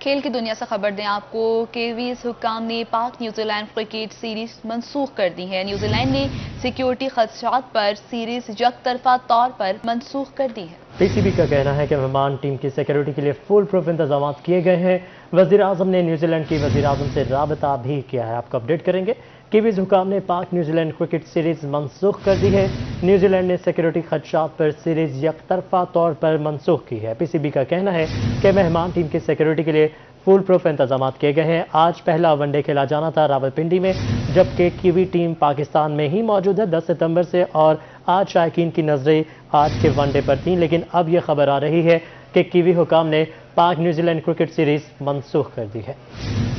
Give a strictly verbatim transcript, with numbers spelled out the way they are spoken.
खेल की दुनिया से खबर दें आपको, केवीज हुक्काम ने पाक न्यूजीलैंड क्रिकेट सीरीज मंसूख कर दी है। न्यूजीलैंड ने सिक्योरिटी खदशात पर सीरीज यकतरफा तौर पर मंसूख कर दी है। पीसीबी का कहना है कि मेहमान टीम की सिक्योरिटी के लिए फुल प्रूफ इंतजाम किए गए हैं। वजीर आजम ने न्यूजीलैंड की वजीर आजम से राबता भी किया है। आपको अपडेट करेंगे। केवीज हुक्काम ने पाक न्यूजीलैंड क्रिकेट सीरीज मंसूख कर दी है। न्यूजीलैंड ने सिक्योरिटी खदशात पर सीरीज यकतरफा तौर पर मंसूख की है। पीसीबी का कहना है कि मेहमान टीम की सिक्योरिटी के लिए फुल प्रूफ इंतजाम किए गए हैं। आज पहला वनडे खेला जाना था रावलपिंडी में, जबकि कीवी टीम पाकिस्तान में ही मौजूद है दस सितंबर से, और आज शायकीन की नजरें आज के वनडे पर थी। लेकिन अब यह खबर आ रही है कि कीवी हुकाम ने पाक न्यूजीलैंड क्रिकेट सीरीज मंसूख कर दी है।